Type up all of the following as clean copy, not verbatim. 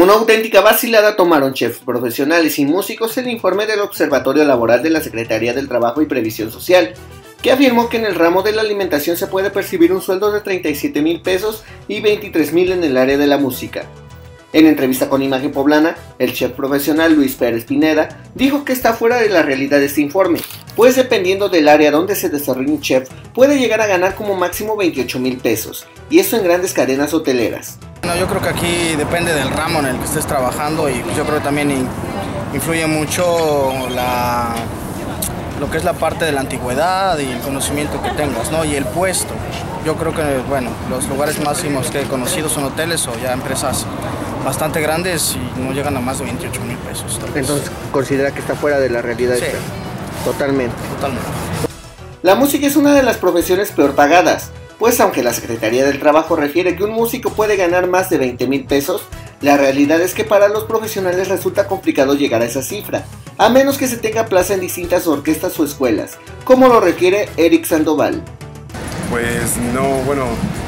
Una auténtica vacilada tomaron chefs profesionales y músicos el informe del Observatorio Laboral de la Secretaría del Trabajo y Previsión Social, que afirmó que en el ramo de la alimentación se puede percibir un sueldo de 37,000 pesos y 23,000 en el área de la música. En entrevista con Imagen Poblana, el chef profesional Luis Pérez Pineda dijo que está fuera de la realidad este informe, pues dependiendo del área donde se desarrolle un chef, puede llegar a ganar como máximo 28,000 pesos, y eso en grandes cadenas hoteleras. No, yo creo que aquí depende del ramo en el que estés trabajando, y yo creo que también influye mucho lo que es la parte de la antigüedad y el conocimiento que tengas, ¿no? Y el puesto. Yo creo que, bueno, los lugares máximos que he conocido son hoteles o ya empresas bastante grandes y no llegan a más de 28,000 pesos. Entonces, ¿considera que está fuera de la realidad? Sí. Totalmente. Totalmente. La música es una de las profesiones peor pagadas, pues aunque la Secretaría del Trabajo refiere que un músico puede ganar más de 20,000 pesos, la realidad es que para los profesionales resulta complicado llegar a esa cifra, a menos que se tenga plaza en distintas orquestas o escuelas, como lo refiere Eric Sandoval. Pues no, bueno,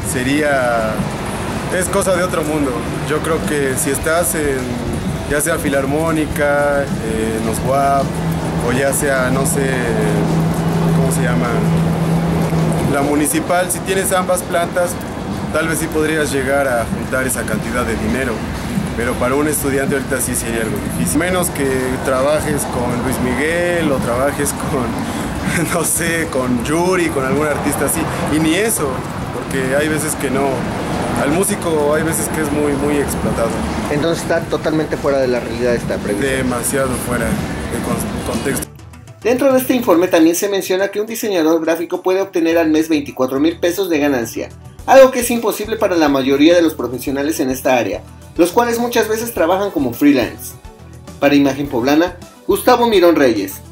es cosa de otro mundo. Yo creo que si estás en, ya sea filarmónica, en los WAP, o ya sea, no sé, ¿cómo se llama? La municipal, si tienes ambas plantas, tal vez sí podrías llegar a juntar esa cantidad de dinero. Pero para un estudiante ahorita sí sería algo difícil. Menos que trabajes con Luis Miguel o trabajes con, no sé, con Yuri, con algún artista así. Y ni eso, porque hay veces que no. Al músico hay veces que es muy explotado. Entonces está totalmente fuera de la realidad esta previsión. Demasiado fuera de contexto. Dentro de este informe también se menciona que un diseñador gráfico puede obtener al mes 24,000 pesos de ganancia, algo que es imposible para la mayoría de los profesionales en esta área, los cuales muchas veces trabajan como freelance. Para Imagen Poblana, Gustavo Mirón Reyes.